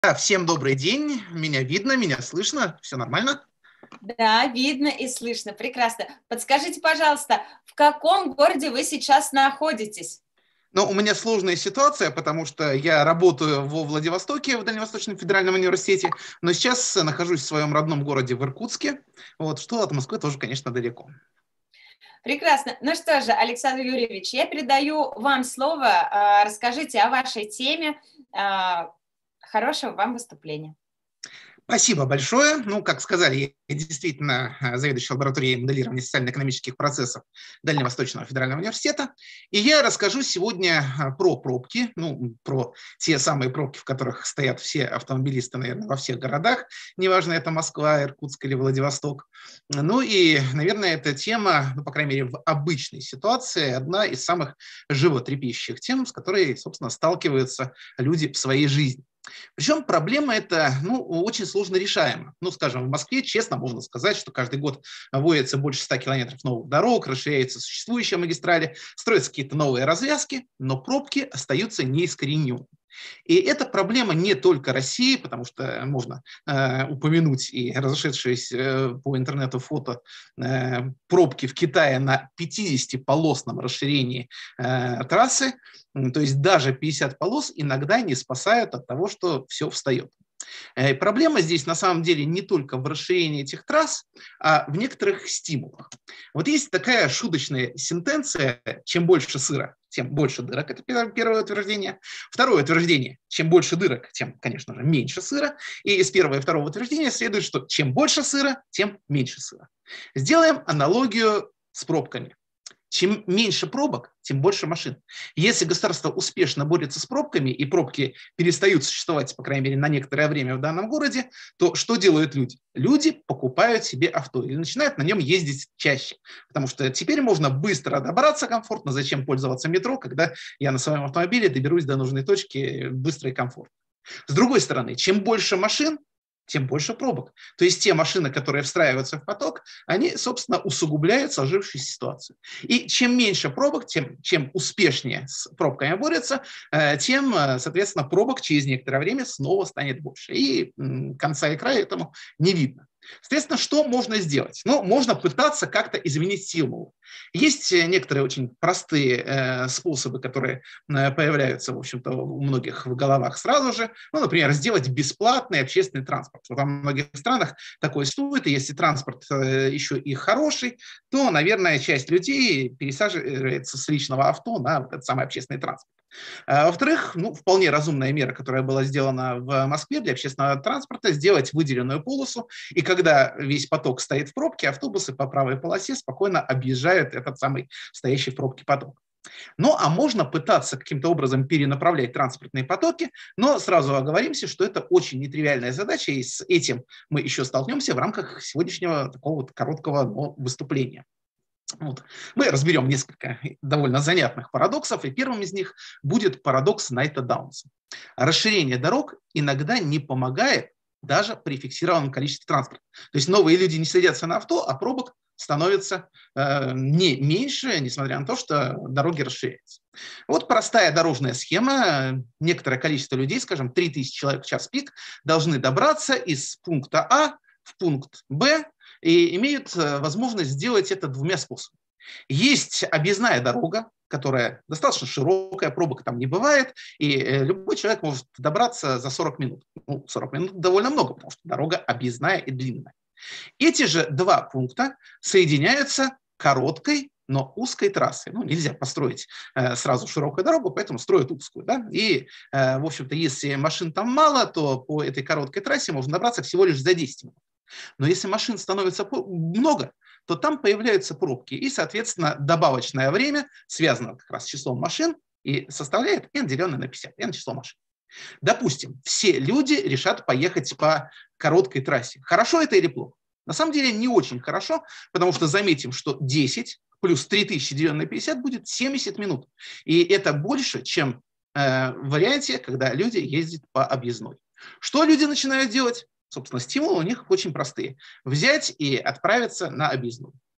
Всем добрый день. Меня видно, меня слышно. Все нормально? Да, видно и слышно. Прекрасно. Подскажите, пожалуйста, в каком городе вы сейчас находитесь? Но у меня сложная ситуация, потому что я работаю во Владивостоке, в Дальневосточном федеральном университете, но сейчас нахожусь в своем родном городе в Иркутске, что от Москвы тоже, конечно, далеко. Прекрасно. Ну что же, Александр Юрьевич, я передаю вам слово. Расскажите о вашей теме. Хорошего вам выступления. Спасибо большое. Как сказали, я действительно заведующий лабораторией моделирования социально-экономических процессов Дальневосточного федерального университета. И я расскажу сегодня про пробки, про те самые пробки, в которых стоят все автомобилисты, наверное, во всех городах, неважно, это Москва, Иркутск или Владивосток. Наверное, эта тема, по крайней мере, в обычной ситуации, одна из самых животрепещущих тем, с которой, собственно, сталкиваются люди в своей жизни. Причем проблема эта очень сложно решаема. Скажем, в Москве, честно, можно сказать, что каждый год вводится больше 100 километров новых дорог, расширяются существующие магистрали, строятся какие-то новые развязки, но пробки остаются неискорененными. И это проблема не только России, потому что можно упомянуть и разошедшиеся по интернету фото пробки в Китае на 50-полосном расширении трассы. То есть даже 50 полос иногда не спасают от того, что все встает. Проблема здесь на самом деле не только в расширении этих трасс, а в некоторых стимулах. Вот есть такая шуточная сентенция: чем больше сыра, тем больше дырок. Это первое утверждение. Второе утверждение: чем больше дырок, тем, конечно же, меньше сыра. И из первого и второго утверждения следует, что чем больше сыра, тем меньше сыра. Сделаем аналогию с пробками. Чем меньше пробок, тем больше машин. Если государство успешно борется с пробками, и пробки перестают существовать, по крайней мере, на некоторое время в данном городе, то что делают люди? Люди покупают себе авто или начинают на нем ездить чаще. Потому что теперь можно быстро добраться комфортно. Зачем пользоваться метро, когда я на своем автомобиле доберусь до нужной точки быстро и комфортно? С другой стороны, чем больше машин, тем больше пробок. То есть те машины, которые встраиваются в поток, они, собственно, усугубляют сложившуюся ситуацию. И чем меньше пробок, чем успешнее с пробками борются, тем, соответственно, пробок через некоторое время снова станет больше. И конца и края этому не видно. Соответственно, что можно сделать? Можно пытаться как-то изменить стимул. Есть некоторые очень простые способы, которые появляются, в общем-то, у многих в головах сразу же. Например, сделать бесплатный общественный транспорт. Во многих странах такое существует, и если транспорт еще и хороший, то, наверное, часть людей пересаживается с личного авто на этот самый общественный транспорт. Во-вторых, вполне разумная мера, которая была сделана в Москве для общественного транспорта: сделать выделенную полосу, и когда весь поток стоит в пробке, автобусы по правой полосе спокойно объезжают этот самый стоящий в пробке поток. А можно пытаться каким-то образом перенаправлять транспортные потоки, но сразу оговоримся, что это очень нетривиальная задача, и с этим мы еще столкнемся в рамках сегодняшнего такого короткого выступления. Мы разберем несколько довольно занятных парадоксов, и первым из них будет парадокс Найта-Даунса. Расширение дорог иногда не помогает даже при фиксированном количестве транспорта. То есть новые люди не садятся на авто, а пробок становится не меньше, несмотря на то, что дороги расширяются. Вот простая дорожная схема. Некоторое количество людей, скажем, 3000 человек в час пик, должны добраться из пункта А в пункт Б, и имеют возможность сделать это двумя способами. Есть объездная дорога, которая достаточно широкая, пробок там не бывает, и любой человек может добраться за 40 минут. 40 минут довольно много, потому что дорога объездная и длинная. Эти же два пункта соединяются короткой, но узкой трассой. Нельзя построить сразу широкую дорогу, поэтому строят узкую. Да? И, в общем-то, если машин там мало, то по этой короткой трассе можно добраться всего лишь за 10 минут. Но если машин становится много, то там появляются пробки, и, соответственно, добавочное время связано как раз с числом машин и составляет n, деленное на 50, n число машин. Допустим, все люди решат поехать по короткой трассе. Хорошо это или плохо? На самом деле не очень хорошо, потому что заметим, что 10 плюс 3000 деленное на 50 будет 70 минут. И это больше, чем в варианте, когда люди ездят по объездной. Что люди начинают делать? Собственно, стимулы у них очень простые. Взять и отправиться на объездную.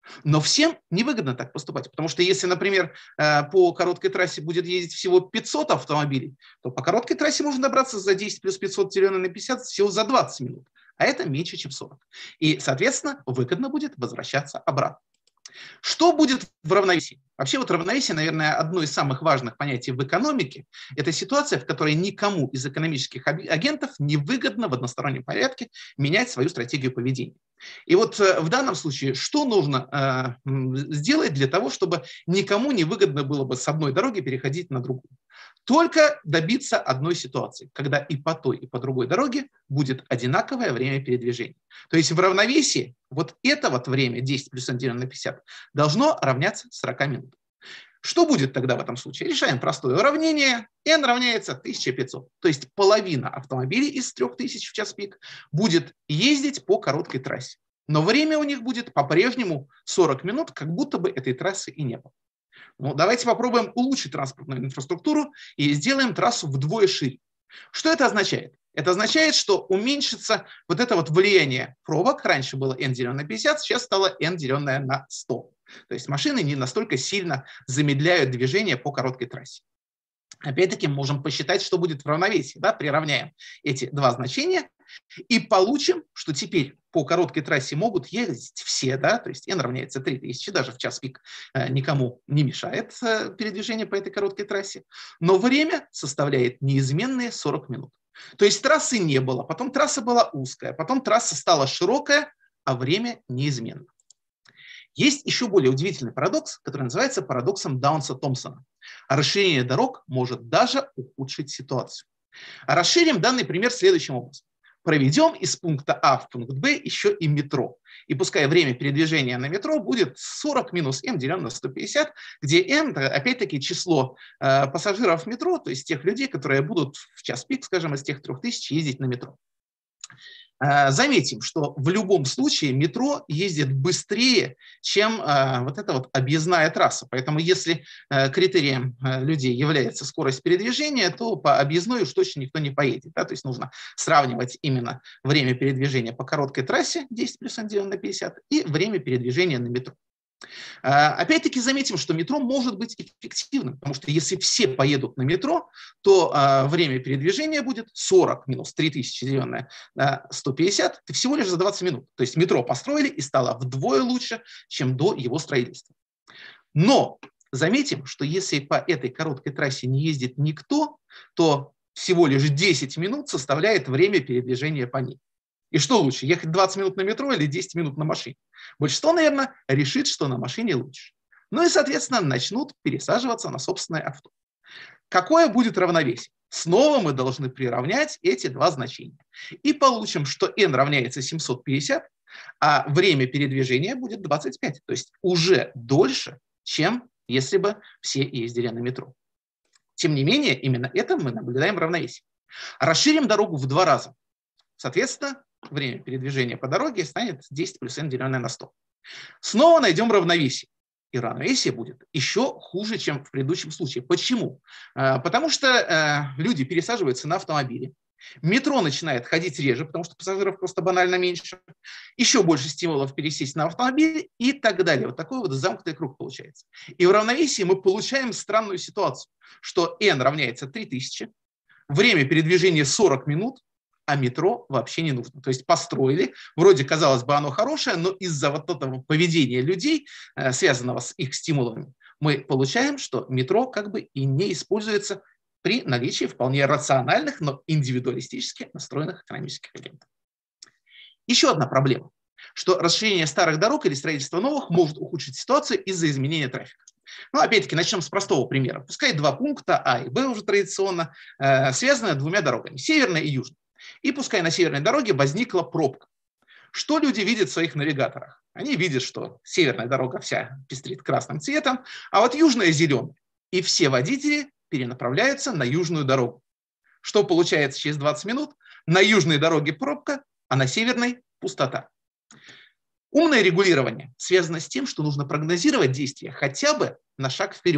Но всем невыгодно так поступать, потому что если, например, по короткой трассе будет ездить всего 500 автомобилей, то по короткой трассе можно добраться за 10 плюс 500 деленное на 50 всего за 20 минут, а это меньше, чем 40. И, соответственно, выгодно будет возвращаться обратно. Что будет в равновесии? Вообще вот равновесие, наверное, одно из самых важных понятий в экономике. Это ситуация, в которой никому из экономических агентов не выгодно в одностороннем порядке менять свою стратегию поведения. И вот в данном случае что нужно сделать для того, чтобы никому не выгодно было бы с одной дороги переходить на другую? Только добиться одной ситуации, когда и по той, и по другой дороге будет одинаковое время передвижения. То есть в равновесии вот это вот время 10 плюс n деленное на 50 должно равняться 40 минут. Что будет тогда в этом случае? Решаем простое уравнение. N равняется 1500. То есть половина автомобилей из 3000 в час пик будет ездить по короткой трассе. Но время у них будет по-прежнему 40 минут, как будто бы этой трассы и не было. Ну, давайте попробуем улучшить транспортную инфраструктуру и сделаем трассу вдвое шире. Что это означает? Это означает, что уменьшится вот это вот влияние пробок. Раньше было n деленное на 50, сейчас стало n деленное на 100. То есть машины не настолько сильно замедляют движение по короткой трассе. Опять-таки можем посчитать, что будет в равновесии. Да? Приравняем эти два значения и получим, что теперь по короткой трассе могут ездить все, да? То есть n равняется 3000, даже в час пик никому не мешает передвижение по этой короткой трассе. Но время составляет неизменные 40 минут. То есть трассы не было, потом трасса была узкая, потом трасса стала широкая, а время неизменно. Есть еще более удивительный парадокс, который называется парадоксом Даунса-Томпсона. Расширение дорог может даже ухудшить ситуацию. Расширим данный пример следующим образом. Проведем из пункта А в пункт Б еще и метро. И пускай время передвижения на метро будет 40 минус m деленное на 150, где m, опять-таки, число пассажиров метро, то есть тех людей, которые будут в час пик, скажем, из тех 3000 ездить на метро. Заметим, что в любом случае метро ездит быстрее, чем вот эта вот объездная трасса. Поэтому если критерием людей является скорость передвижения, то по объездной уж точно никто не поедет. Да? То есть нужно сравнивать именно время передвижения по короткой трассе 10 плюс n деленное на 50 и время передвижения на метро. Опять-таки заметим, что метро может быть эффективным, потому что если все поедут на метро, то время передвижения будет 40 минус 3000 деленное на 150, это всего лишь за 20 минут. То есть метро построили и стало вдвое лучше, чем до его строительства. Но заметим, что если по этой короткой трассе не ездит никто, то всего лишь 10 минут составляет время передвижения по ней. И что лучше, ехать 20 минут на метро или 10 минут на машине? Большинство, наверное, решит, что на машине лучше. Ну и, соответственно, начнут пересаживаться на собственное авто. Какое будет равновесие? Снова мы должны приравнять эти два значения. И получим, что n равняется 750, а время передвижения будет 25. То есть уже дольше, чем если бы все ездили на метро. Тем не менее, именно это мы наблюдаем в равновесии. Расширим дорогу в 2 раза. Соответственно, время передвижения по дороге станет 10 плюс n деленное на 100. Снова найдем равновесие. И равновесие будет еще хуже, чем в предыдущем случае. Почему? Потому что люди пересаживаются на автомобили. Метро начинает ходить реже, потому что пассажиров просто банально меньше. Еще больше стимулов пересесть на автомобиль и так далее. Вот такой вот замкнутый круг получается. И в равновесии мы получаем странную ситуацию, что n равняется 3000, время передвижения 40 минут, а метро вообще не нужно. То есть построили, вроде, казалось бы, оно хорошее, но из-за вот этого поведения людей, связанного с их стимулами, мы получаем, что метро как бы и не используется при наличии вполне рациональных, но индивидуалистически настроенных экономических агентов. Еще одна проблема, что расширение старых дорог или строительство новых может ухудшить ситуацию из-за изменения трафика. Ну, опять-таки, начнем с простого примера. Пускай два пункта А и Б уже традиционно связаны двумя дорогами, северной и южной. И пускай на северной дороге возникла пробка. Что люди видят в своих навигаторах? Они видят, что северная дорога вся пестрит красным цветом, а вот южная зеленая. И все водители перенаправляются на южную дорогу. Что получается через 20 минут? На южной дороге пробка, а на северной пустота. Умное регулирование связано с тем, что нужно прогнозировать действия хотя бы на шаг вперед.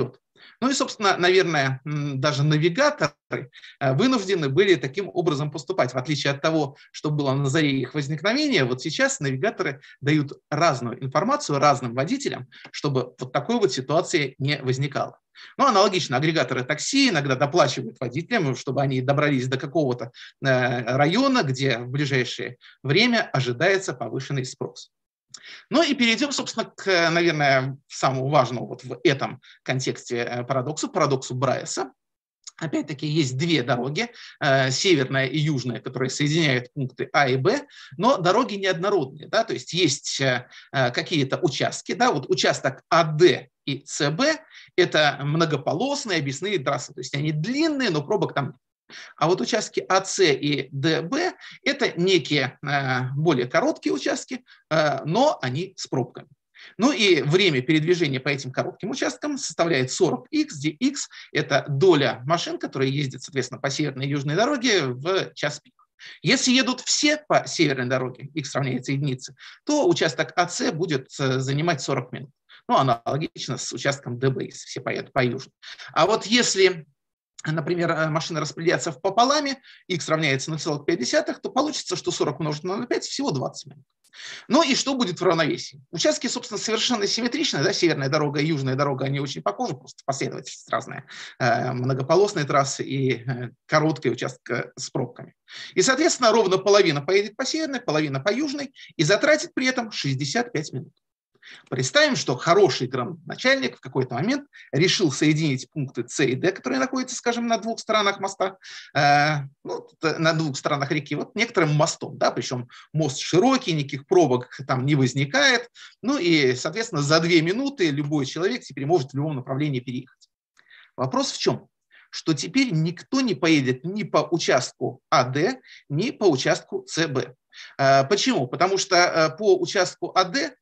Ну и, собственно, наверное, даже навигаторы вынуждены были таким образом поступать. В отличие от того, что было на заре их возникновения, вот сейчас навигаторы дают разную информацию разным водителям, чтобы вот такой вот ситуации не возникало. Ну, аналогично, агрегаторы такси иногда доплачивают водителям, чтобы они добрались до какого-то района, где в ближайшее время ожидается повышенный спрос. Ну и перейдем, собственно, к, наверное, самому важному вот в этом контексте парадоксу Брайеса. Опять-таки есть две дороги, северная и южная, которые соединяют пункты А и Б, но дороги неоднородные. Да? То есть есть какие-то участки. Да? Вот участок АД и СБ – это многополосные объездные трассы. То есть они длинные, но пробок там нет. А вот участки АС и ДБ – это некие более короткие участки, но они с пробками. Ну и время передвижения по этим коротким участкам составляет 40х, где х – это доля машин, которые ездят, соответственно, по северной и южной дороге в час пик. Если едут все по северной дороге, х равняется единице, то участок АС будет занимать 40 минут. Ну, аналогично с участком ДБ, если все поедут по южной. А вот если, например, машины распределятся пополами, х равняется 0,5, то получится, что 40 умножить на 5 всего 20 минут. Ну и что будет в равновесии? Участки, собственно, совершенно симметричны. Да? Северная дорога и южная дорога, они очень похожи, просто последовательность разная. Многополосные трассы и короткие участки с пробками. И, соответственно, ровно половина поедет по северной, половина по южной и затратит при этом 65 минут. Представим, что хороший градоначальник в какой-то момент решил соединить пункты С и Д, которые находятся, скажем, на двух сторонах моста, на двух сторонах реки, вот некоторым мостом, да, причем мост широкий, никаких пробок там не возникает, ну и, соответственно, за 2 минуты любой человек теперь может в любом направлении переехать. Вопрос в чем? Что теперь никто не поедет ни по участку АД, ни по участку СБ. Почему? Потому что по участку АД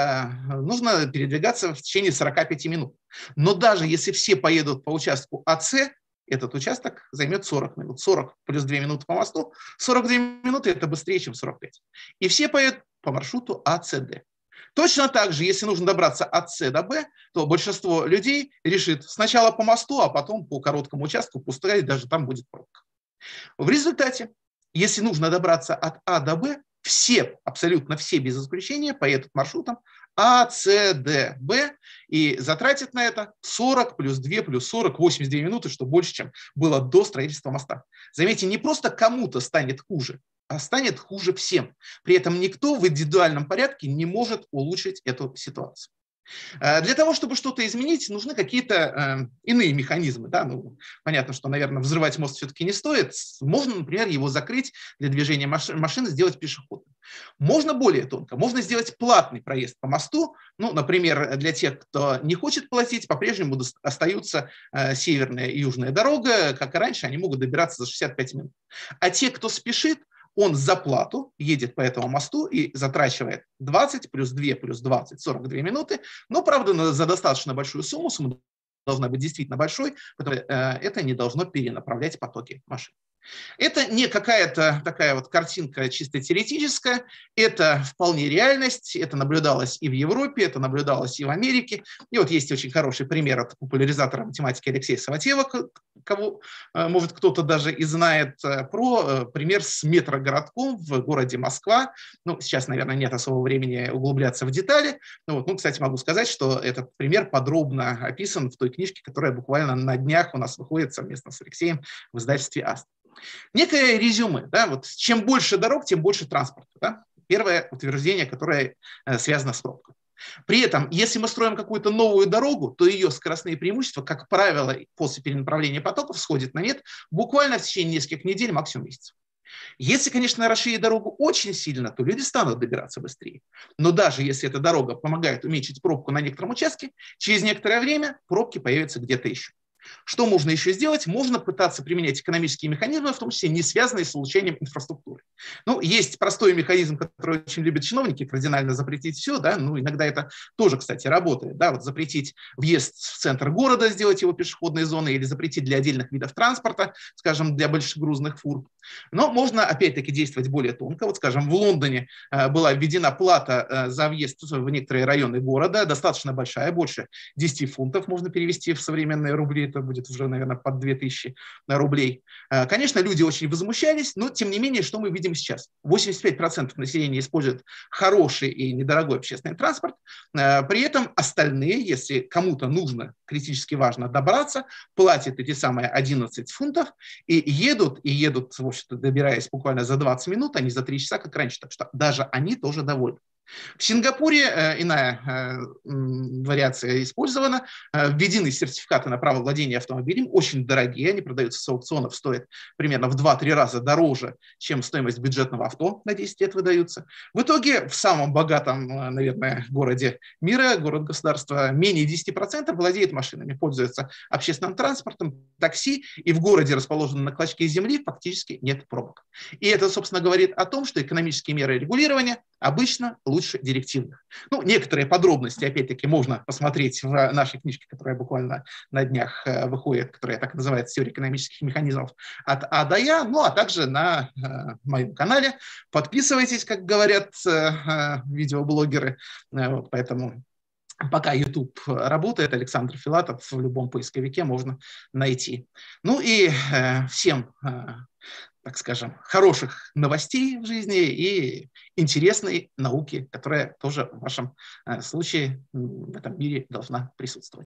нужно передвигаться в течение 45 минут. Но даже если все поедут по участку АС, этот участок займет 40 минут. 40 плюс 2 минуты по мосту, 42 минуты – это быстрее, чем 45. И все поедут по маршруту АСД. Точно так же, если нужно добраться от С до Б, то большинство людей решит сначала по мосту, а потом по короткому участку, пускай даже там будет пробка. В результате, если нужно добраться от А до Б, все, абсолютно все без исключения поедут маршрутом А, С, Д, Б и затратят на это 40 плюс 2 плюс 40, 82 минуты, что больше, чем было до строительства моста. Заметьте, не просто кому-то станет хуже, а станет хуже всем. При этом никто в индивидуальном порядке не может улучшить эту ситуацию. Для того, чтобы что-то изменить, нужны какие-то иные механизмы. Да? Ну, понятно, что, наверное, взрывать мост все-таки не стоит. Можно, например, его закрыть для движения машин, сделать пешеходным. Можно более тонко. Можно сделать платный проезд по мосту. Ну, например, для тех, кто не хочет платить, по-прежнему остаются северная и южная дорога. Как и раньше, они могут добираться за 65 минут. А те, кто спешит, он за плату едет по этому мосту и затрачивает 20 плюс 2 плюс 20, 42 минуты. Но, правда, за достаточно большую сумму, сумма должна быть действительно большой, потому что это не должно перенаправлять потоки машин. Это не какая-то такая вот картинка чисто теоретическая, это вполне реальность, это наблюдалось и в Европе, это наблюдалось и в Америке. И вот есть очень хороший пример от популяризатора математики Алексея Саватеева, кого, может, кто-то даже и знает, про пример с метрогородком в городе Москва. Ну, сейчас, наверное, нет особого времени углубляться в детали. Ну, кстати, могу сказать, что этот пример подробно описан в той книжке, которая буквально на днях у нас выходит совместно с Алексеем в издательстве «Аст». Некое резюме. Да, вот чем больше дорог, тем больше транспорта. Да? Первое утверждение, которое связано с пробкой. При этом, если мы строим какую-то новую дорогу, то ее скоростные преимущества, как правило, после перенаправления потоков сходят на нет буквально в течение нескольких недель, максимум месяцев. Если, конечно, расширить дорогу очень сильно, то люди станут добираться быстрее. Но даже если эта дорога помогает уменьшить пробку на некотором участке, через некоторое время пробки появятся где-то еще. Что можно еще сделать? Можно пытаться применять экономические механизмы, в том числе не связанные с улучшением инфраструктуры. Ну, есть простой механизм, который очень любят чиновники, кардинально запретить все, да, ну, иногда это тоже, кстати, работает, да, вот запретить въезд в центр города, сделать его пешеходной зоной или запретить для отдельных видов транспорта, скажем, для большегрузных фур. Но можно, опять-таки, действовать более тонко. Вот, скажем, в Лондоне была введена плата за въезд в некоторые районы города, достаточно большая, больше 10 фунтов можно перевести в современные рубли, это будет уже, наверное, под 2000 рублей. Конечно, люди очень возмущались, но, тем не менее, что мы видим сейчас? 85% населения используют хороший и недорогой общественный транспорт, при этом остальные, если кому-то нужно, критически важно добраться, платят эти самые 11 фунтов и едут, в общем-то, добираясь буквально за 20 минут, а не за 3 часа, как раньше. Так что даже они тоже довольны. В Сингапуре иная вариация использована. Введены сертификаты на право владения автомобилем, очень дорогие, они продаются с аукционов, стоят примерно в 2-3 раза дороже, чем стоимость бюджетного авто, на 10 лет выдаются. В итоге в самом богатом, наверное, городе мира, город-государство, менее 10% владеет машинами, пользуются общественным транспортом, такси, и в городе, расположенном на клочке земли, фактически нет пробок. И это, собственно, говорит о том, что экономические меры регулирования обычно лучше директивных. Ну, некоторые подробности, опять-таки, можно посмотреть в нашей книжке, которая буквально на днях выходит, которая так называется «Теория экономических механизмов от А до Я», ну, а также на моем канале. Подписывайтесь, как говорят видеоблогеры, вот, поэтому... Пока YouTube работает, Александр Филатов в любом поисковике можно найти. Ну и всем, так скажем, хороших новостей в жизни и интересной науки, которая тоже в вашем случае в этом мире должна присутствовать.